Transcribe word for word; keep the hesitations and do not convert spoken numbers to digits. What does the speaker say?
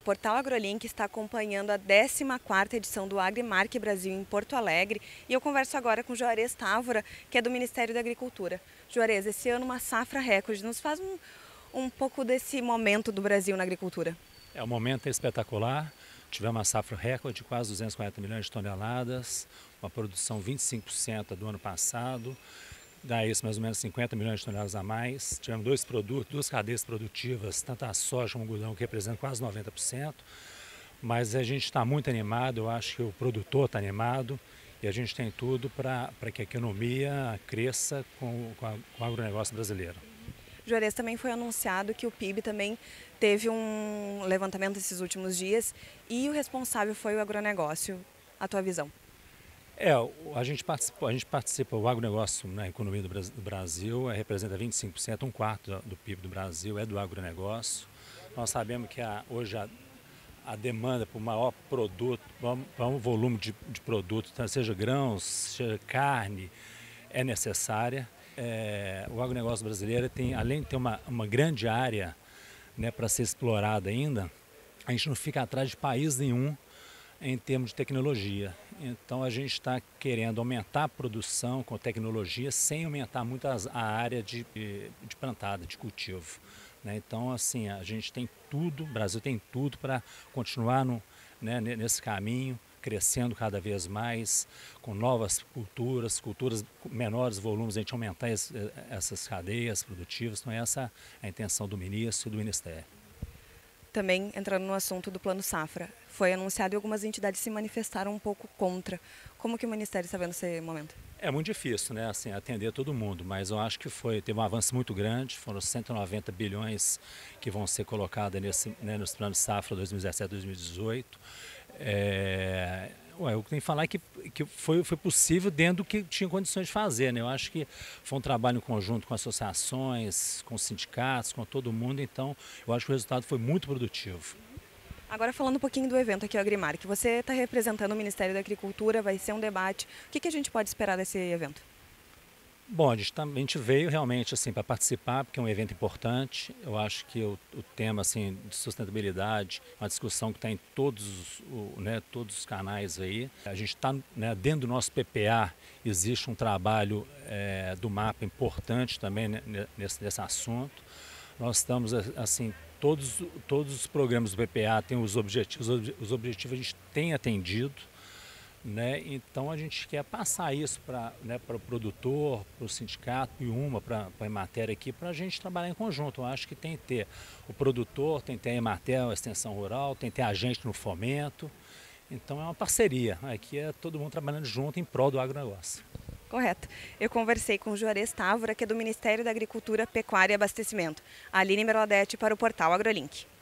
Portal AgroLink está acompanhando a décima quarta edição do Agrimark Brasil em Porto Alegre e eu converso agora com Juarez Távora, que é do Ministério da Agricultura. Juarez, esse ano uma safra recorde, nos faz um, um pouco desse momento do Brasil na agricultura. É, o momento é espetacular, tivemos uma safra recorde de quase duzentos e quarenta milhões de toneladas, uma produção vinte e cinco por cento do ano passado, dá isso mais ou menos cinquenta milhões de toneladas a mais. Tivemos dois produtos, duas cadeias produtivas, tanto a soja como o algodão, que representam quase noventa por cento. Mas a gente está muito animado, eu acho que o produtor está animado e a gente tem tudo para que a economia cresça com, com, a, com o agronegócio brasileiro. Juarez, também foi anunciado que o P I B também teve um levantamento esses últimos dias e o responsável foi o agronegócio. A tua visão? É, a gente participa, a gente participa, o agronegócio na economia do Brasil é, representa vinte e cinco por cento, um quarto do P I B do Brasil é do agronegócio. Nós sabemos que a, hoje a, a demanda por maior produto, para um volume de, de produto, seja grãos, seja carne, é necessária. É, o agronegócio brasileiro tem, além de ter uma, uma grande área, né, para ser explorada ainda, a gente não fica atrás de país nenhum em termos de tecnologia. Então a gente está querendo aumentar a produção com tecnologia sem aumentar muito as, a área de, de plantada, de cultivo. Né? Então assim, a gente tem tudo, o Brasil tem tudo para continuar no, né, nesse caminho, crescendo cada vez mais, com novas culturas, culturas com menores volumes, a gente aumentar es, essas cadeias produtivas. Então essa é a intenção do ministro e do Ministério. Também entrando no assunto do Plano Safra, foi anunciado e algumas entidades se manifestaram um pouco contra. Como que o Ministério está vendo esse momento? É muito difícil, né, assim, atender todo mundo, mas eu acho que foi, teve um avanço muito grande, foram cento e noventa bilhões que vão ser colocados nesse, né, nos planos Safra dois mil e dezessete a dois mil e dezoito. É, ué, eu tenho que falar que, que foi, foi possível dentro do que tinha condições de fazer, né? Eu acho que foi um trabalho em conjunto com associações, com sindicatos, com todo mundo, então eu acho que o resultado foi muito produtivo. Agora falando um pouquinho do evento aqui, o Agrimark, você está representando o Ministério da Agricultura, vai ser um debate. O que, que a gente pode esperar desse evento? Bom, a gente, tá, a gente veio realmente assim, para participar, porque é um evento importante. Eu acho que o, o tema assim, de sustentabilidade, uma discussão que está em todos, o, né, todos os canais aí. A gente está, né, dentro do nosso P P A, existe um trabalho é, do mapa importante também, né, nesse, nesse assunto. Nós estamos, assim, todos, todos os programas do P P A têm os objetivos, os objetivos a gente tem atendido. Né? Então a gente quer passar isso para, né, para o produtor, para o sindicato e uma para a Emater aqui, para a gente trabalhar em conjunto. Eu acho que tem que ter o produtor, tem que ter a Emater, a extensão rural, tem que ter a gente no fomento. Então é uma parceria, aqui é todo mundo trabalhando junto em prol do agronegócio. Correto. Eu conversei com o Juarez Távora, que é do Ministério da Agricultura, Pecuária e Abastecimento. A Aline Merladete para o Portal AgroLink.